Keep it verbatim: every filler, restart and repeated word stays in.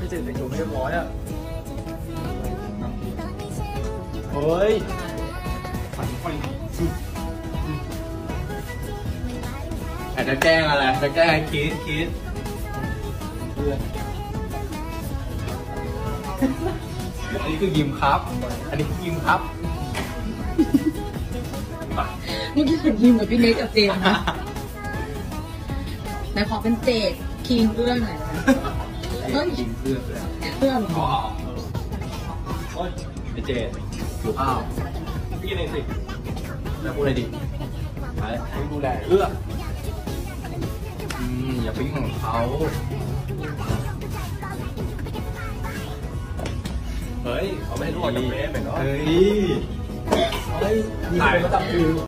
เจแต่งตัวไม่เรียบร้อยอ่ะเฮ้ยฝันไฟอาจจะแกล้งอะไรจะแกล้งคิดคิดเพื่อนอันนี้คือยิมครับอันนี้คือยิมครับเมื่อกี้เห็นยิมกับพี่เล็กกับเจมส์นะไหนขอเป็นเจดคิงเรื่องหน่อยนะเฮ้ยยิมเพื่อนเลยเรื่องอ๋อโอ๊ยไอเจดอยู่ข้าวพี่เลยสิแล้วพูดอะไรดิไปให้ดูแลเลือกอืมอย่าไปยุ่งของเขาเฮ้ยเขาไม่ให้รู้ออกจากเฟซเป็นเนาะเฮ้ยเฮ้ยมีคนมาจับคือ